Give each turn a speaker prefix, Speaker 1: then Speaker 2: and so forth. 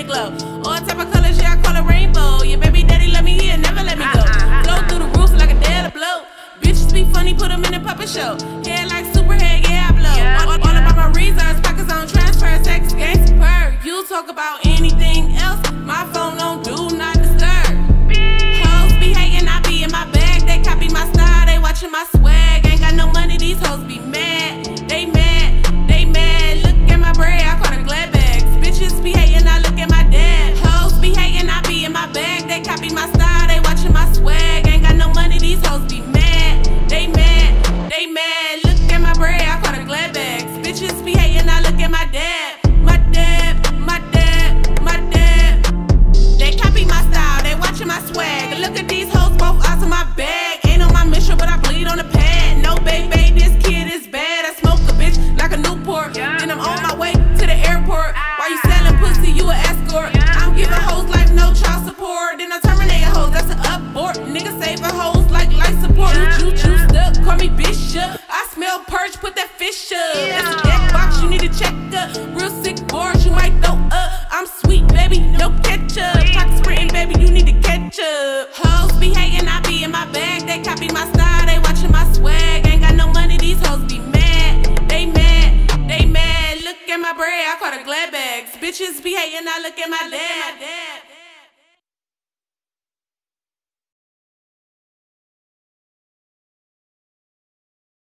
Speaker 1: it glow. All type of colors, yeah, I call it rainbow. Your baby daddy let me, he'll never let me go. Flow through the roof like a dead blow. Bitches be funny, put them in a puppet show. Head like Superhead, yeah, I blow. All about my reasons, pockets on transfer, sex, gang, super. You talk about anything else, my phone don't do not disturb. Hoes be hating, I be in my bag. They copy my style, they watching my swag. Ain't got no money, these hoes be mad. They mad, they mad. Look at my bread, I call it glad bags. Bitches be hating, I look at my dad. Hoes be hating, I be in my bag. They copy my style, they watching my swag. Ain't got no money, these hoes be mad. They mad, they mad. Look at my bread, I call it glad bags. Bitches be hating, I look at my dad. My dad, my dad, my dad. They copy my style, they watching my swag. Look at these hoes, both out of my bag. Ain't on my mission, but I bleed on the pad. No baby, this kid is bad. I smoke a bitch like a Newport. Then I'm on my way to the airport. While you selling pussy, you an escort. I'm giving hoes like no child support. Then I terminate hoes, that's an abort. Niggas saving hoes like life support. You juiced up, call me Bishop. I smell perch, put that fish up. That's a deck box, you need to check up. Real sick bars, you might throw up. I'm sweet, baby, no ketchup. Talk sprinting, baby, you need to catch up. Hoes be hating, I be in my bag. They copy my style, they watching my swag. Ain't got no money, these hoes be mad. They mad, they mad. Look at my bread, I call it glad bags. Bitches be hating, I look at my dad.